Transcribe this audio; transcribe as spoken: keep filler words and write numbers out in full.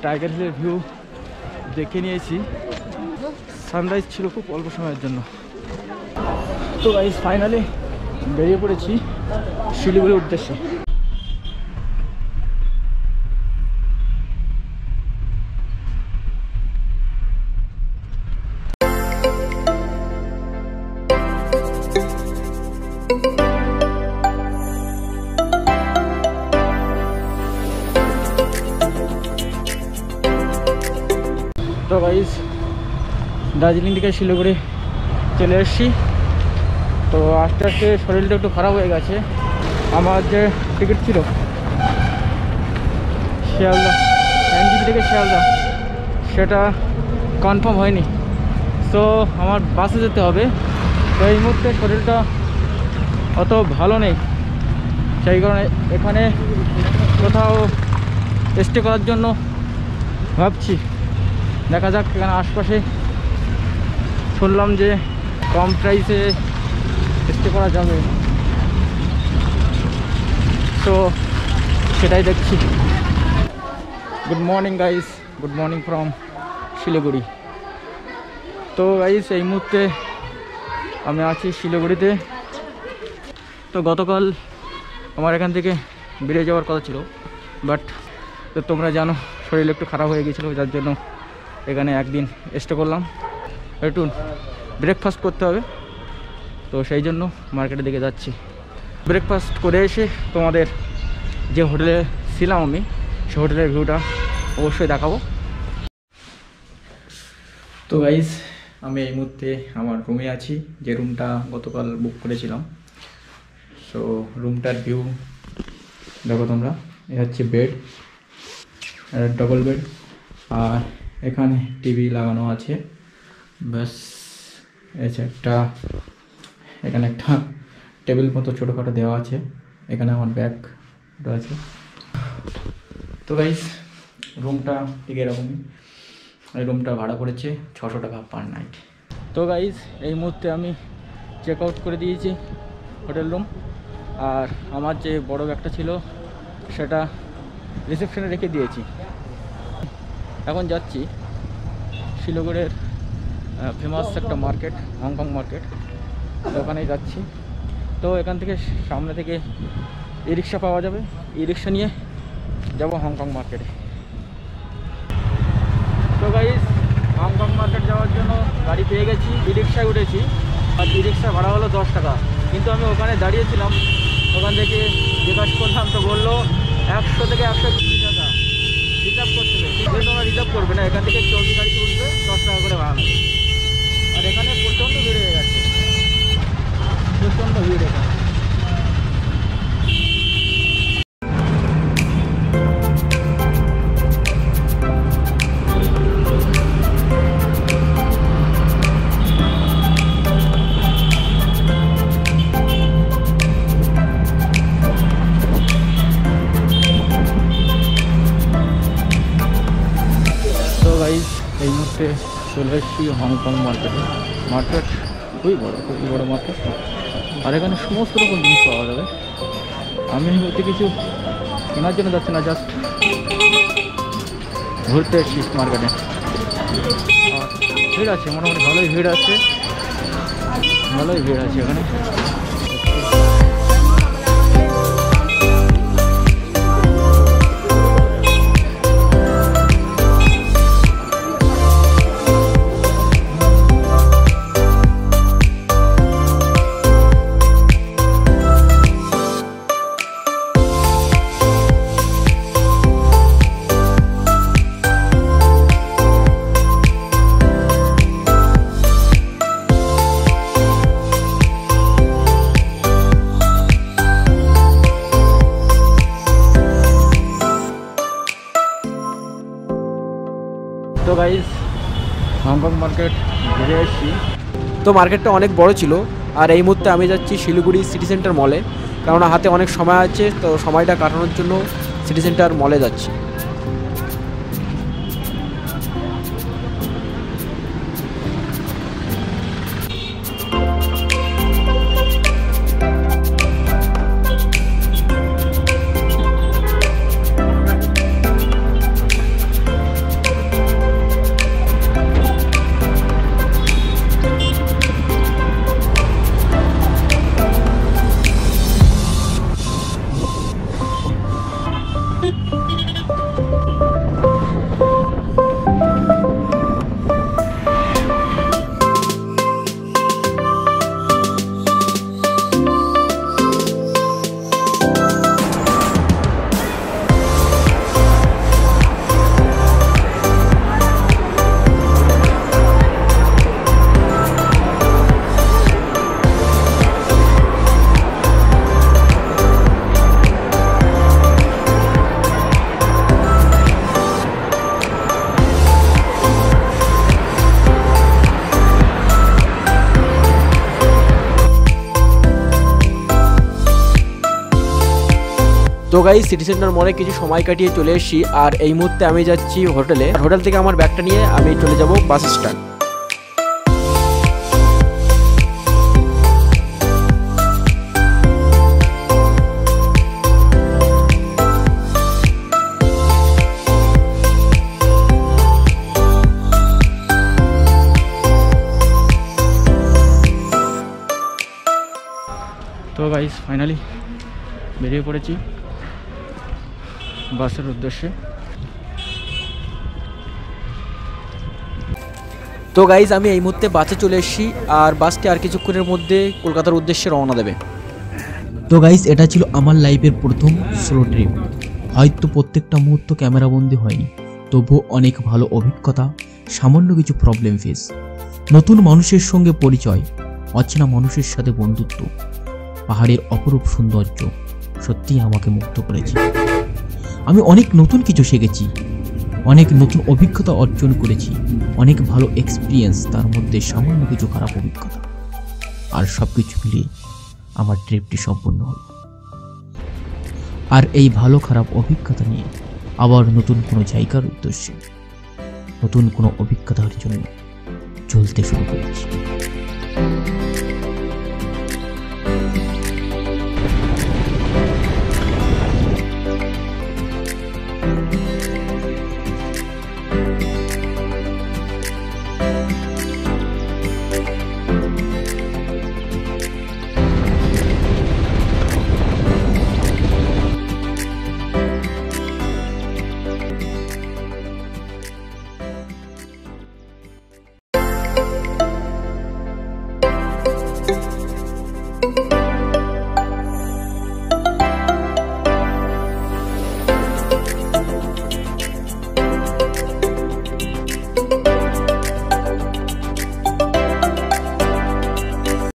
Tiger হিলের view দেখে নিয়েছি। সানরাইজ ছিল খুব অল্প সময়ের জন্য। তো গাইস ফাইনালি বেরিয়ে পড়েছি শিলিগুড়ির উদ্দেশ্যে। তো গাইস দার্জিলিং থেকে শিলিগুড়ি চলে এসেছি। তো আস্তে আস্তে শরীরটা একটু খারাপ হয়ে গেছে। আমার যে টিকিট ছিল শিয়ালদা এনজিপি থেকে শিয়ালদা, সেটা কনফার্ম হয়নি। তো আমার বাসে যেতে হবে। তো এই মুহূর্তে শরীরটা অত ভালো নেই, সেই কারণে এখানে কোথাও স্টে করার জন্য ভাবছি। দেখা যাক, এখানে আশপাশে শুনলাম যে কম প্রাইসে স্টে করা যাবে, তো সেটাই দেখছি। Good morning guys, good morning from Siliguri. তো গাইস এই মুহূর্তে আমি আছি শিলিগুড়িতে। তো গতকাল আমার এখান থেকে বেরিয়ে যাওয়ার কথা ছিল, বাট তো তোমরা জানো শরীর একটু খারাপ হয়ে গেছিলো, যার জন্য এখানে একদিন স্টে করলাম। একটু ব্রেকফাস্ট করতে হবে, তো সেই জন্য মার্কেটের দিকে যাচ্ছি। ব্রেকফাস্ট করে এসে তোমাদের যে হোটেলে ছিলাম আমি, সেই হোটেলের ভিউটা অবশ্যই দেখাবো। তো গাইস আমি এই মুহূর্তে আমার রুমে আছি, যে রুমটা গতকাল বুক করেছিলাম। সো রুমটার ভিউ দেখো তোমরা। এ হচ্ছে বেড, ডবল বেড, আর এখানে টিভি লাগানো আছে। ব্যাস এসে একটা এখানে একটা টেবিল মতো ছোটোখাটো দেওয়া আছে। এখানে আমার ব্যাগ রয়েছে। তো গাইস রুমটা ঠিক এরকমই। এই রুমটা ভাড়া পড়েছে ছশো টাকা পার নাইট। তো গাইস এই মুহূর্তে আমি চেক আউট করে দিয়েছি হোটেল রুম, আর আমার যে বড় ব্যাগটা ছিল সেটা রিসেপশনে রেখে দিয়েছি। এখন যাচ্ছি শিলিগুড়ির ফেমাস একটা মার্কেট, হংকং মার্কেট, ওখানেই যাচ্ছি। তো এখান থেকে সামনে থেকে ই রিক্সা পাওয়া যাবে, ই রিক্সা নিয়ে যাব হংকং মার্কেটে। তো গাইস হংকং মার্কেট যাওয়ার জন্য গাড়ি পেয়ে গেছি, ই রিক্সায় উঠেছি। আর ই রিক্সা ভাড়া হলো দশ টাকা, কিন্তু আমি ওখানে দাঁড়িয়েছিলাম, ওখান থেকে জিজ্ঞাসা করলাম, তো বললো একশো থেকে একশো কুড়ি টাকা রিজার্ভ করতে হবে। কিন্তু তোমরা রিজার্ভ করবে না, এখান থেকে চলতি গাড়িতে উঠবে, দশ টাকা করে ভাড়া নেবে। আর এখানে প্রচণ্ড ভিড় হয়ে গেছে, প্রচণ্ড ভিড় এখানে। এই মুহূর্তে চলে এসেছি হংকং মার্কেটে। মার্কেট খুবই বড়, খুবই বড় মার্কেট, আর এখানে সমস্ত রকম জিনিস পাওয়া যাবে। আমি বলতে কিছু কেনার জন্য যাচ্ছি না, জাস্ট ঘুরতে এসেছি মার্কেটে। আর ভিড় আছে, মোটামুটি ভালোই ভিড় আছে, ভালোই ভিড় আছে এখানে। তো গাইস হংকং মার্কেট ঘুরে এসেছি। তো মার্কেটটা অনেক বড় ছিল, আর এই মুহূর্তে আমি যাচ্ছি শিলিগুড়ি সিটি সেন্টার মলে, কারণ হাতে অনেক সময় আছে, তো সময়টা কাটানোর জন্য সিটি সেন্টার মলে যাচ্ছি। তো গাইস সিটি সেন্টার মলে কিছু সময় কাটিয়ে চলে এসেছি, আর এই মুহূর্তে আমি যাচ্ছি হোটেলে। হোটেল থেকে আমার ব্যাগটা নিয়ে আমি চলে যাব বাস স্ট্যান্ড। তো গাইস ফাইনালি বেরিয়ে পড়েছি বাসের উদ্দেশ্যে। তো গাইজ আমি এই মুহূর্তে বাসে চলে এসেছি, আর বাসটি আর কিছুক্ষণের মধ্যে কলকাতার উদ্দেশ্যে রওনা দেবে। তো গাইস এটা ছিল আমার লাইফের প্রথম সোলো ট্রিপ। হয়তো প্রত্যেকটা মুহূর্ত ক্যামেরাবন্দি হয়নি, তবুও অনেক ভালো অভিজ্ঞতা, সামান্য কিছু প্রবলেম ফেস, নতুন মানুষের সঙ্গে পরিচয়, অচেনা মানুষের সাথে বন্ধুত্ব, পাহাড়ের অপরূপ সৌন্দর্য সত্যিই আমাকে মুগ্ধ করেছে। আমি অনেক নতুন কিছু শিখেছি, অনেক নতুন অভিজ্ঞতা অর্জন করেছি, অনেক ভালো এক্সপিরিয়েন্স, তার মধ্যে সামান্য কিছু খারাপ অভিজ্ঞতা, আর সব কিছু মিলিয়ে আমার ট্রিপটি সম্পূর্ণ হল। আর এই ভালো খারাপ অভিজ্ঞতা নিয়ে আবার নতুন কোনো জায়গার উদ্দেশ্যে, নতুন কোনো অভিজ্ঞতার জন্য চলতে শুরু করেছি।